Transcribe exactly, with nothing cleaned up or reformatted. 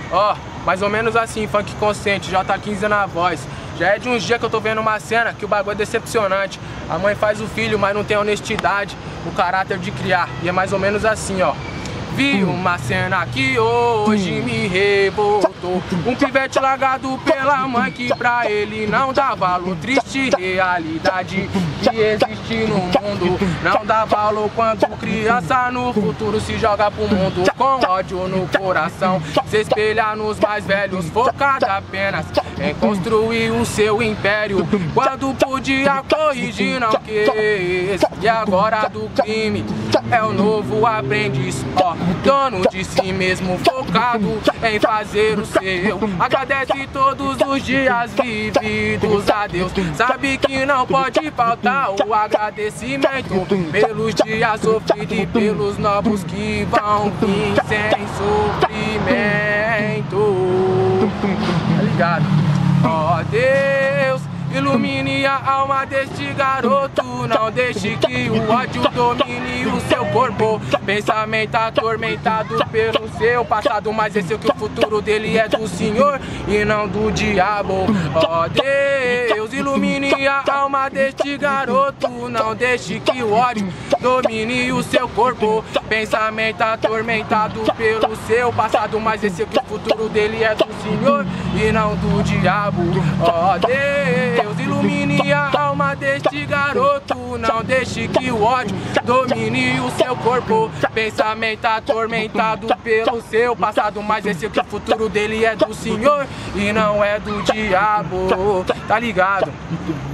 Ó, mais ou menos assim, funk consciente, J quinze na voz. Já é de uns dias que eu tô vendo uma cena que o bagulho é decepcionante. A mãe faz o filho, mas não tem honestidade, o caráter de criar. E é mais ou menos assim, ó. Vi uma cena que hoje me revoltou. Um pivete largado pela mãe que pra ele não dá valor. Triste realidade que existe no mundo. Não dá valor quando criança no futuro se joga pro mundo com ódio no coração. Se espelha nos mais velhos, focada apenas em construir o seu império. Quando podia corrigir, não quis. E agora do crime é o novo aprendiz, ó, dono de si mesmo, focado em fazer o seu. Agradece todos os dias vividos a Deus. Sabe que não pode faltar o agradecimento pelos dias sofridos e pelos novos que vão vir sem sofrimento. Tá ligado? Ó Deus, ilumine a alma deste garoto. Não deixe que o ódio domine o seu corpo. Pensamento atormentado pelo seu passado, mas esse é que o futuro dele é do Senhor e não do diabo. Ó Deus, ilumine a alma deste garoto. Não deixe que o ódio domine o seu corpo. Pensamento atormentado pelo seu passado, mas esse é que o futuro dele é do Senhor e não do diabo. Ó Deus, ilumine a alma deste garoto. Não deixe que o ódio domine o seu corpo. Pensamento atormentado pelo seu passado, mas esse é que o futuro dele é do Senhor e não é do diabo. Tá ligado?